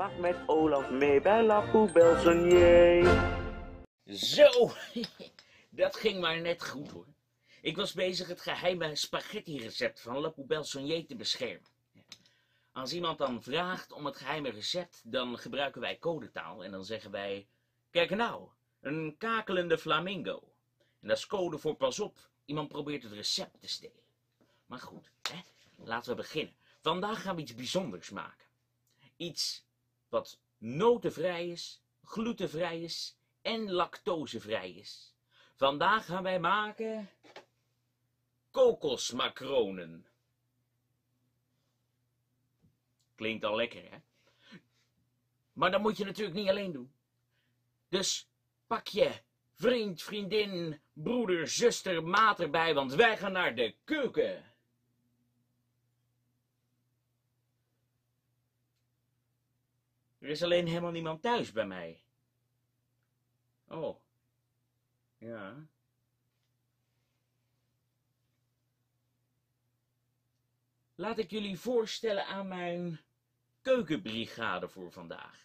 pak met Olaf mee bij La Poubelle Sonnier. Zo, dat ging maar net goed hoor. Ik was bezig het geheime spaghetti-recept van La Poubelle Sonnier te beschermen. Als iemand dan vraagt om het geheime recept, dan gebruiken wij codetaal en dan zeggen wij: kijk nou, een kakelende flamingo. En dat is code voor pas op, iemand probeert het recept te stelen. Maar goed, laten we beginnen. Vandaag gaan we iets bijzonders maken. Iets wat notenvrij is, glutenvrij is en lactosevrij is. Vandaag gaan wij maken kokosmacronen. Klinkt al lekker, hè? Maar dat moet je natuurlijk niet alleen doen. Dus pak je vriend, vriendin, broeder, zuster, maat erbij, want wij gaan naar de keuken. Er is alleen helemaal niemand thuis bij mij. Oh. Ja. Laat ik jullie voorstellen aan mijn keukenbrigade voor vandaag.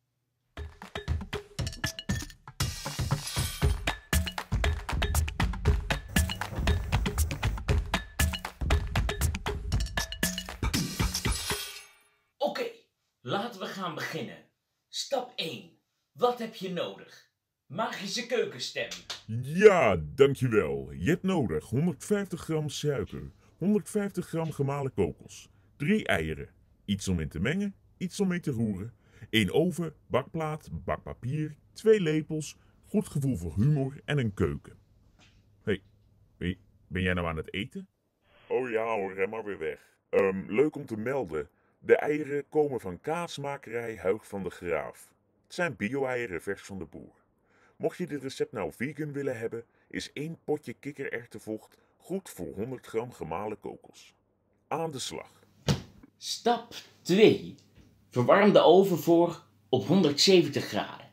Oké, laten we gaan beginnen. Stap 1. Wat heb je nodig? Magische keukenstem. Ja, dankjewel. Je hebt nodig 150 gram suiker, 150 gram gemalen kokos, 3 eieren, iets om in te mengen, iets om mee te roeren, 1 oven, bakplaat, bakpapier, 2 lepels, goed gevoel voor humor en een keuken. Hé, ben jij nou aan het eten? Oh ja hoor, ren maar weer weg. Leuk om te melden. De eieren komen van kaasmakerij Huig van de Graaf. Het zijn bio-eieren vers van de boer. Mocht je dit recept nou vegan willen hebben, is 1 potje kikkererwtenvocht goed voor 100 gram gemalen kokos. Aan de slag. Stap 2. Verwarm de oven voor op 170 graden.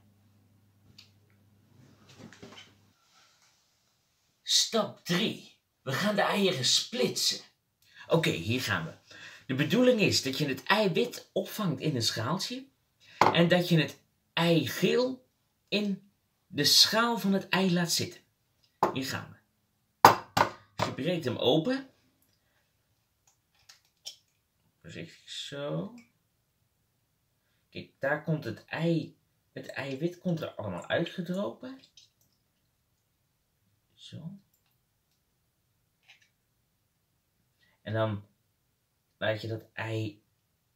Stap 3. We gaan de eieren splitsen. Oké, hier gaan we. De bedoeling is dat je het eiwit opvangt in een schaaltje en dat je het eigeel in de schaal van het ei laat zitten. Hier gaan we. Dus je breekt hem open. Voorzichtig zo. Kijk, daar komt het eiwit komt er allemaal uitgedropen. Zo. En dan laat je dat ei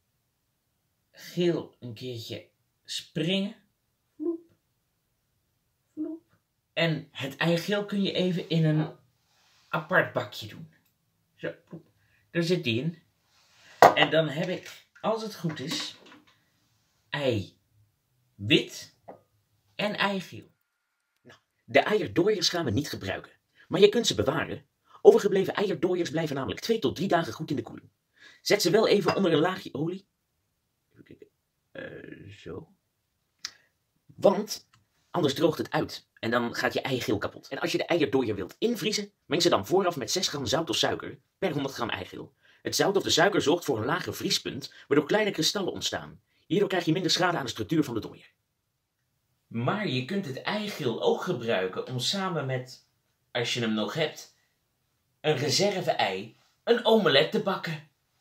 geel een keertje springen. Vloep. Vloep. En het eigeel kun je even in een apart bakje doen. Zo, vloep. Daar zit die in. En dan heb ik, als het goed is, eiwit en eigeel. Nou, de eierdooiers gaan we niet gebruiken. Maar je kunt ze bewaren. Overgebleven eierdooiers blijven namelijk 2 tot 3 dagen goed in de koeling. Zet ze wel even onder een laagje olie. Even kijken. Zo. Want anders droogt het uit. En dan gaat je eigeel kapot. En als je de eierdooier wilt invriezen, meng ze dan vooraf met 6 gram zout of suiker per 100 gram eigeel. Het zout of de suiker zorgt voor een lager vriespunt, waardoor kleine kristallen ontstaan. Hierdoor krijg je minder schade aan de structuur van de dooier. Maar je kunt het eigeel ook gebruiken om samen met, als je hem nog hebt, een reserve-ei, een omelet te bakken.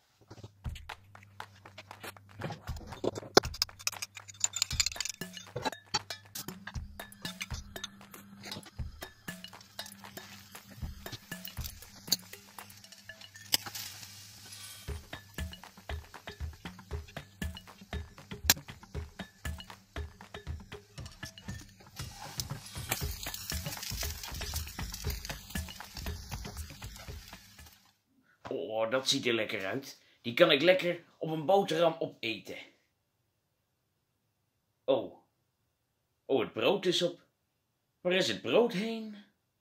Oh, dat ziet er lekker uit. Die kan ik lekker op een boterham opeten. Oh. Oh, het brood is op. Waar is het brood heen?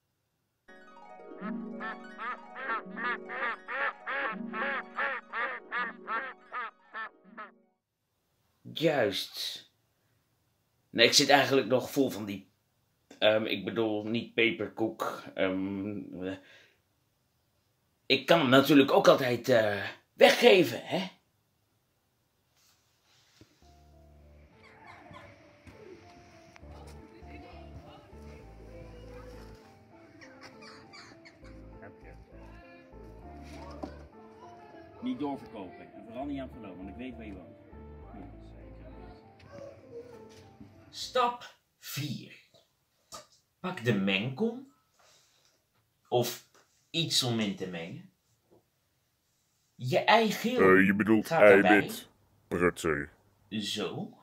Juist. Nee, ik zit eigenlijk nog vol van die... ik bedoel, niet peperkoek. Ik kan hem natuurlijk ook altijd weggeven, hè? niet doorverkopen. En vooral niet aan het verlopen, want ik weet waar je woont. Ja, zeker. Stap 4. Pak de mengkom. Of iets om in te mengen. Je eigeel Je bedoelt gaat daarbij. eiwit, prutser. Zo.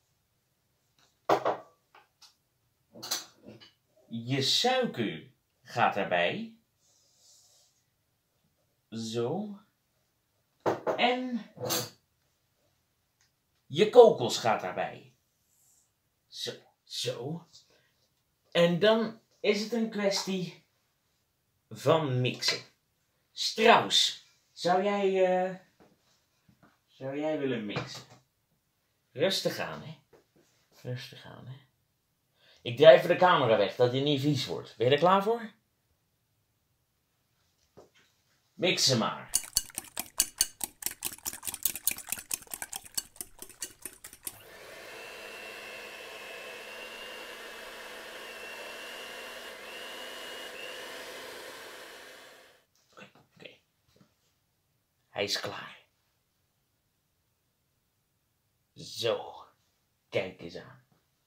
Je suiker gaat daarbij. Zo. En je kokos gaat daarbij. Zo. Zo. En dan is het een kwestie van mixen. Strauss, zou jij willen mixen? Rustig aan, hè. Rustig aan, hè. Ik draai even de camera weg, dat je niet vies wordt. Ben je er klaar voor? Mixen maar. Oké. Hij is klaar. Zo. Kijk eens aan.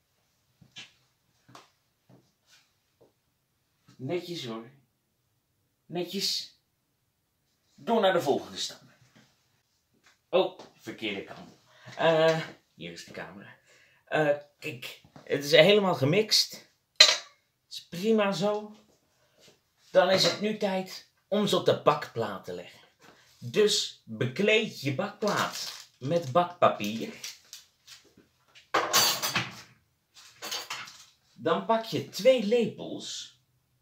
Netjes hoor. Netjes. Door naar de volgende stap. Oh, verkeerde kant. Hier is de camera. Kijk, het is helemaal gemixt. Het is prima zo. Dan is het nu tijd om ze op de bakplaat te leggen. Dus bekleed je bakplaat met bakpapier. Dan pak je 2 lepels.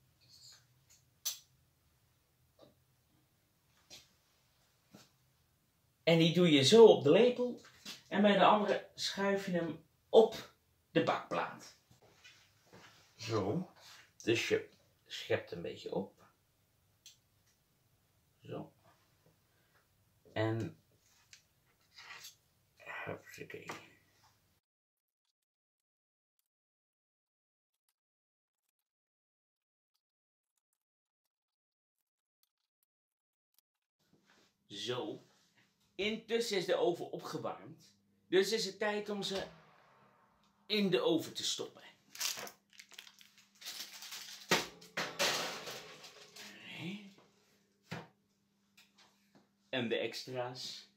En die doe je zo op de lepel. En bij de andere schuif je hem op de bakplaat. Zo. Dus je schept een beetje op. Zo. En... Hupsakee. Zo. Intussen is de oven opgewarmd. Dus is het tijd om ze in de oven te stoppen. En de extra's.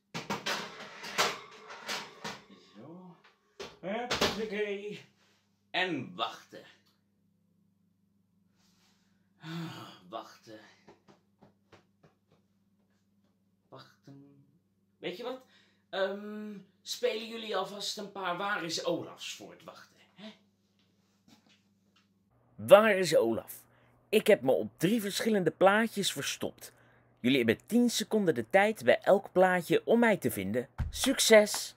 Zo. Huppakee. En wachten. Wachten. Wachten. Weet je wat? Spelen jullie alvast een paar Waar is Olafs voor het wachten? Hè? Waar is Olaf? Ik heb me op 3 verschillende plaatjes verstopt. Jullie hebben 10 seconden de tijd bij elk plaatje om mij te vinden. Succes!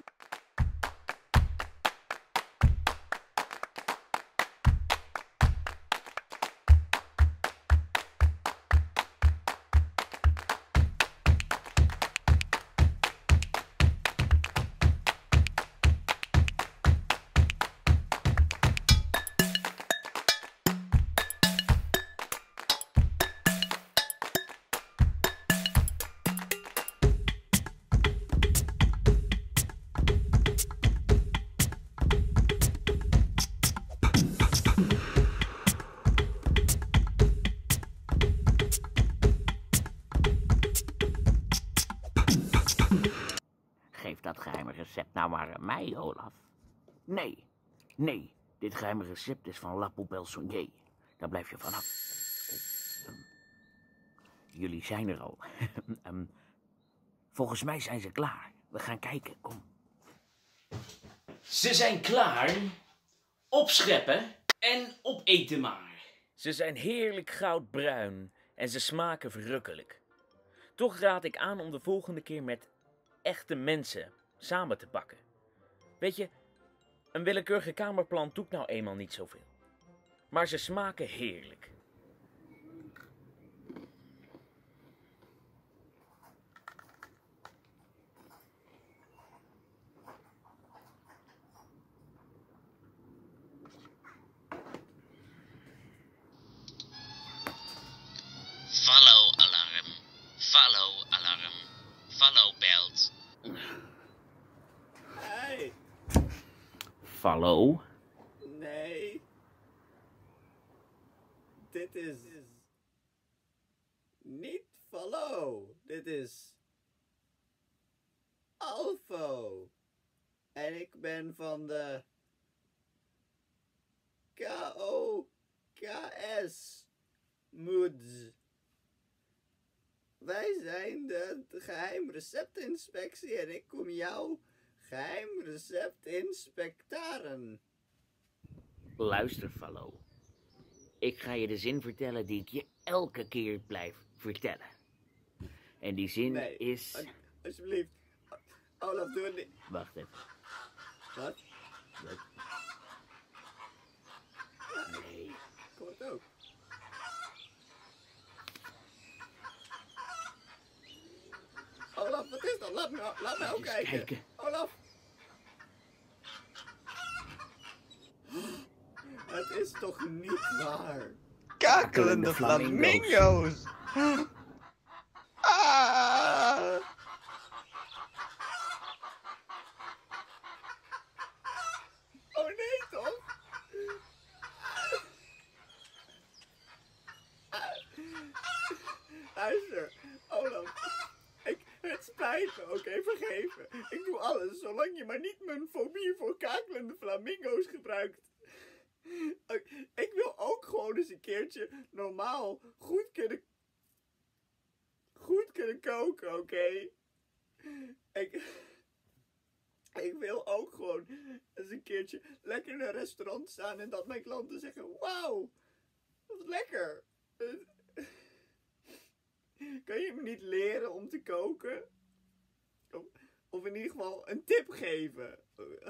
Geef dat geheime recept nou maar aan mij, Olaf. Nee, dit geheime recept is van La Poubelle Soigné. Daar blijf je vanaf. Jullie zijn er al. Volgens mij zijn ze klaar. We gaan kijken, kom. Ze zijn klaar. Opscheppen en opeten maar. Ze zijn heerlijk goudbruin en ze smaken verrukkelijk. Toch raad ik aan om de volgende keer met echte mensen samen te bakken. Weet je, een willekeurige kamerplant doet nou eenmaal niet zoveel. Maar ze smaken heerlijk. Follow alarm, follow alarm, Fallo? Nee. Dit is niet Fallo. Dit is Alfo. En ik ben van de KOKS Moods. Wij zijn de geheim receptinspectie en ik kom jouw geheim recept inspectaren. Luister, Fallo. Ik ga je de zin vertellen die ik je elke keer blijf vertellen. En die zin is... Alsjeblieft. Olaf, doe het niet. Wacht even. Wat? Wat? Nee. Ik hoor het ook. Olaf, wat is dat? Laat me ook Eens kijken. Olaf. Het is toch niet waar? Kakelende flamingo's! Ah! Oh nee, toch? Luister, Olaf. Het spijt me, oké, vergeven. Ik doe alles, zolang je maar niet mijn fobie voor kakelende flamingo's gebruikt. Ik wil ook gewoon eens een keertje normaal goed kunnen koken, oké? Ik wil ook gewoon eens een keertje lekker in een restaurant staan en dat mijn klanten zeggen, wauw, wat lekker. Kan je me niet leren om te koken? Of in ieder geval een tip geven?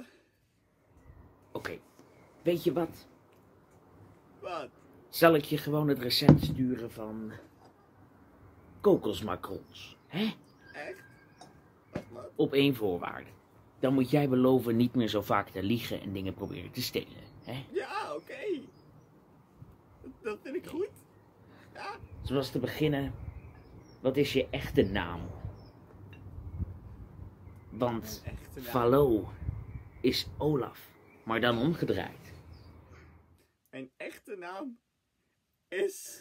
Oké. Weet je wat? Wat? Zal ik je gewoon het recept sturen van... kokosmakrons, hè? Echt? Wat? Op 1 voorwaarde. Dan moet jij beloven niet meer zo vaak te liegen en dingen proberen te stelen, hè? Ja, oké. Dat vind ik goed. Ja. Zoals te beginnen, wat is je echte naam? Want Mijn echte naam? Fallo is Olaf, maar dan omgedraaid. Mijn echte naam is...